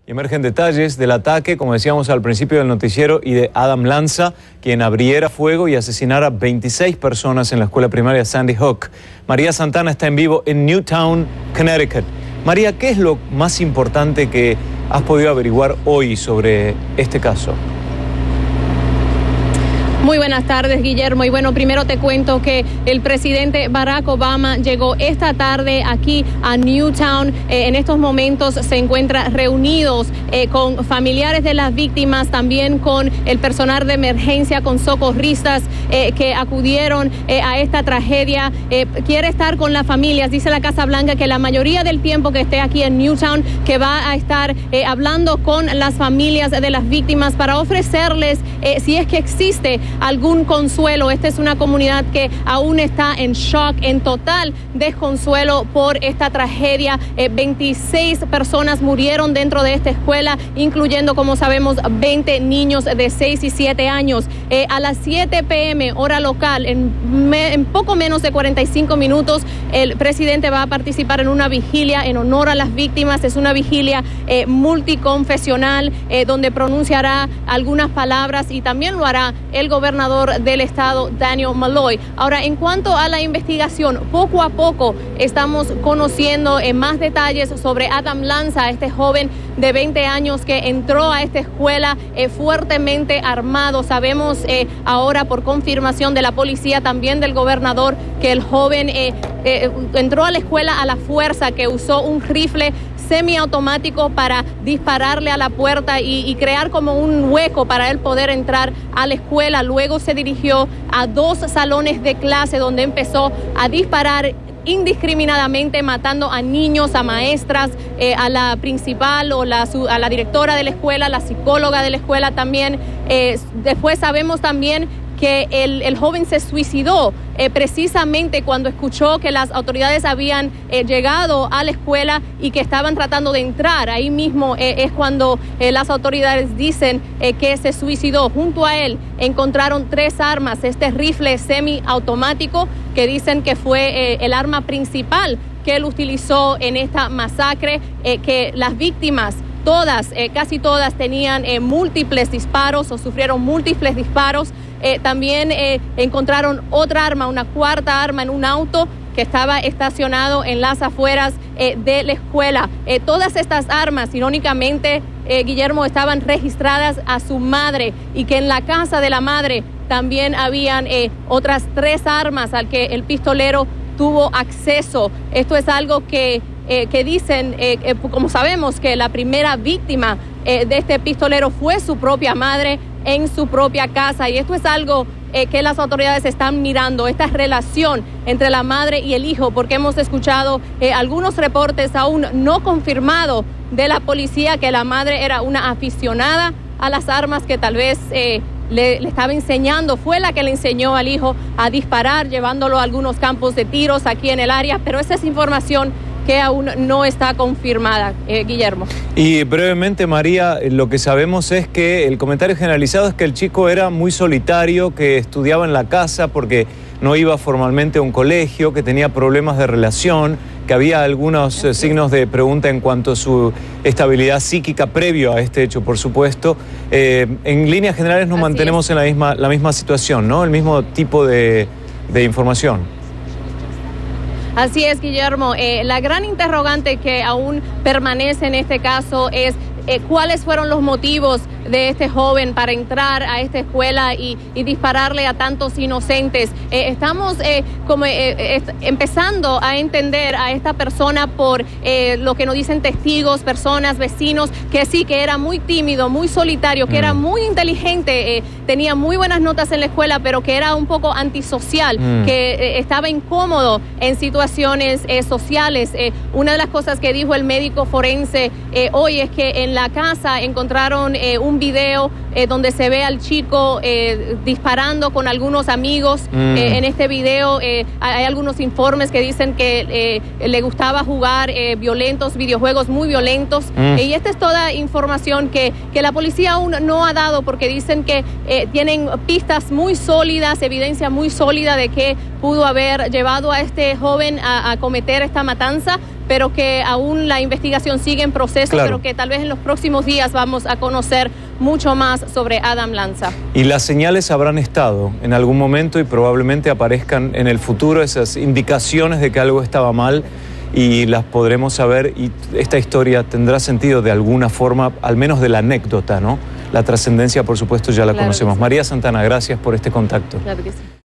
Y emergen detalles del ataque, como decíamos al principio del noticiero, y de Adam Lanza, quien abriera fuego y asesinara 26 personas en la escuela primaria Sandy Hook. María Santana está en vivo en Newtown, Connecticut. María, ¿qué es lo más importante que has podido averiguar hoy sobre este caso? Muy buenas tardes, Guillermo. Y bueno, primero te cuento que el presidente Barack Obama llegó esta tarde aquí a Newtown. En estos momentos se encuentra reunidos con familiares de las víctimas, también con el personal de emergencia, con socorristas que acudieron a esta tragedia. Quiere estar con las familias. Dice la Casa Blanca que la mayoría del tiempo que esté aquí en Newtown, que va a estar hablando con las familias de las víctimas para ofrecerles, si es que existe algún consuelo. Esta es una comunidad que aún está en shock, en total desconsuelo por esta tragedia. 26 personas murieron dentro de esta escuela, incluyendo, como sabemos, 20 niños de 6 y 7 años. A las 7 p.m. hora local, en poco menos de 45 minutos, el presidente va a participar en una vigilia en honor a las víctimas. Es una vigilia multiconfesional donde pronunciará algunas palabras y también lo hará el gobernador del estado, Daniel Malloy. Ahora, en cuanto a la investigación, poco a poco estamos conociendo más detalles sobre Adam Lanza, este joven de 20 años que entró a esta escuela fuertemente armado. Sabemos ahora, por confirmación de la policía, también del gobernador, que el joven entró a la escuela a la fuerza, que usó un rifle semiautomático para dispararle a la puerta y crear como un hueco para él poder entrar a la escuela. Luego se dirigió a 2 salones de clase donde empezó a disparar indiscriminadamente, matando a niños, a maestras, a la principal o a la directora de la escuela, la psicóloga de la escuela también. Después sabemos también que el joven se suicidó precisamente cuando escuchó que las autoridades habían llegado a la escuela y que estaban tratando de entrar. Ahí mismo es cuando las autoridades dicen que se suicidó. Junto a él encontraron 3 armas, este rifle semiautomático que dicen que fue el arma principal que él utilizó en esta masacre, que las víctimas todas, casi todas, tenían múltiples disparos o sufrieron múltiples disparos. También encontraron otra arma, una 4ª arma en un auto que estaba estacionado en las afueras de la escuela. Todas estas armas, irónicamente, Guillermo, estaban registradas a su madre, y que en la casa de la madre también habían otras 3 armas al que el pistolero tuvo acceso. Esto es algo que dicen, como sabemos, que la primera víctima de este pistolero fue su propia madre en su propia casa, y esto es algo que las autoridades están mirando, esta relación entre la madre y el hijo, porque hemos escuchado algunos reportes aún no confirmados de la policía que la madre era una aficionada a las armas, que tal vez le estaba enseñando, fue la que le enseñó al hijo a disparar, llevándolo a algunos campos de tiros aquí en el área, pero esa es información que aún no está confirmada, Guillermo. Y brevemente, María, lo que sabemos es que el comentario generalizado es que el chico era muy solitario, que estudiaba en la casa porque no iba formalmente a un colegio, que tenía problemas de relación, que había algunos signos de pregunta en cuanto a su estabilidad psíquica previo a este hecho, por supuesto. En líneas generales nos mantenemos en la misma situación, ¿no? El mismo tipo de información. Así es, Guillermo. La gran interrogante que aún permanece en este caso es cuáles fueron los motivos de este joven para entrar a esta escuela y dispararle a tantos inocentes. Estamos empezando a entender a esta persona por lo que nos dicen testigos, personas, vecinos, que sí, que era muy tímido, muy solitario, que era muy inteligente, tenía muy buenas notas en la escuela, pero que era un poco antisocial, que estaba incómodo en situaciones sociales. Una de las cosas que dijo el médico forense hoy es que en la casa encontraron un video donde se ve al chico disparando con algunos amigos. En este video hay algunos informes que dicen que le gustaba jugar videojuegos muy violentos. Y esta es toda información que la policía aún no ha dado, porque dicen que tienen pistas muy sólidas, evidencia muy sólida de que pudo haber llevado a este joven a cometer esta matanza, pero que aún la investigación sigue en proceso, claro, pero que tal vez en los próximos días vamos a conocer mucho más sobre Adam Lanza. Y las señales habrán estado en algún momento y probablemente aparezcan en el futuro esas indicaciones de que algo estaba mal y las podremos saber, y esta historia tendrá sentido de alguna forma, al menos de la anécdota, ¿no? La trascendencia, por supuesto, ya la conocemos. Sí. María Santana, gracias por este contacto. Claro que sí.